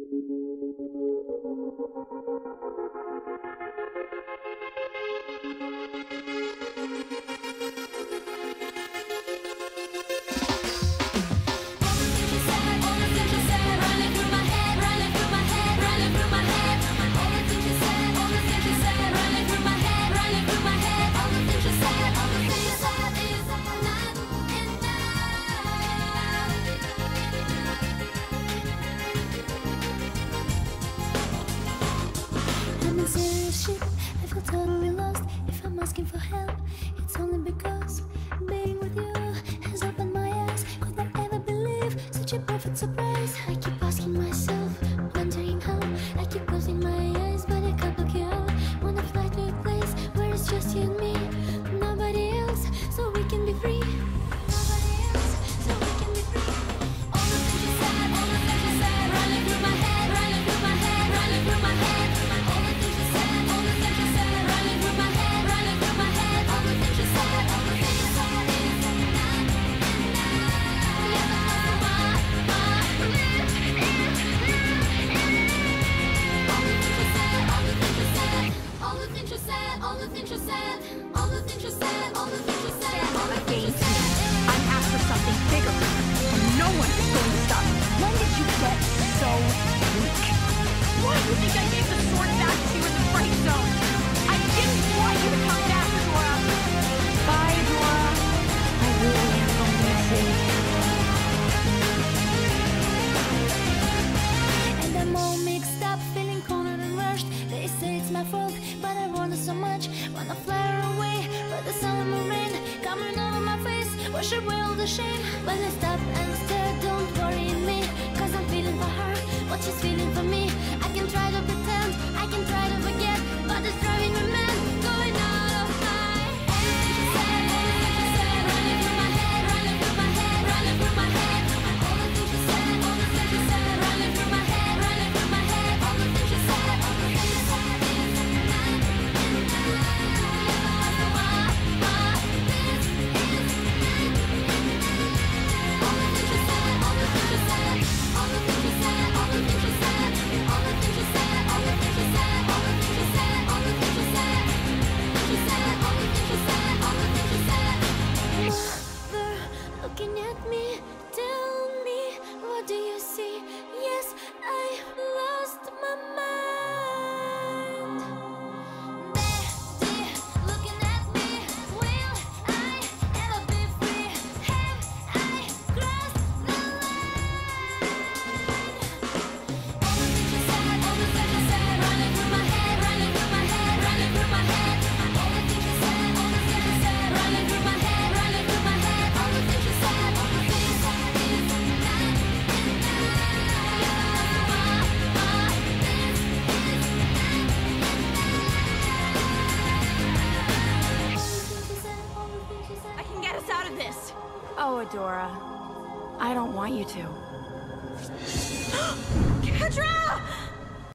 I'm in serious shit, I feel totally lost. If I'm asking for help, it's only because being with you has opened my eyes. Could I ever believe such a perfect surprise? I keep asking myself, wondering how. I keep closing my eyes, but I can't look you out. Wanna fly to a place where it's just you and me, nobody else, so we can be free. Nobody else, so we can be free. All the things you said, all the things you said, running through my head, running through my head, running through my head. All the things you said, all the things you said, running through my head, running through my head. All the things you said, all the things you said is not enough. Yeah, all the things you said, all the things you said, all the things you said, all the things you said, all the things you said. I'm after something bigger, and no one is going to stop me. When did you get so weak? Why do you think I gave the sword back to you in the break zone? I didn't want you to come back, Dora. Bye, Dora. I really am going to miss you. And I'm all mixed up, feeling cornered and rushed. They say it's my fault, but I want it so much. Wanna fly away, but the summer rain coming over my face, wash away all the shame. But I stop and stare, don't worry me, cause I'm feeling for her what she's feeling for me. I can try to pretend, I can try to forget, but it's driving me mad, going out of my head. All the things you said, running through my head, running through my head, running through my head. All the things you said, all the things you said, running through my head, running through my head. All the things you said, all the things you said is not enough. Looking at me, tell me, what do you see? Yes, I lost my mind. Daddy, looking at me, will I ever be free? Have I crossed the line? All the things you said, all the things you said, running through my head, running through my head, running through my head. All the things you said, all the things you said, running through my head, running through my head. All the things you said, all the things you said is not enough. I can get us out of this. Oh, Adora, I don't want you to. Catra!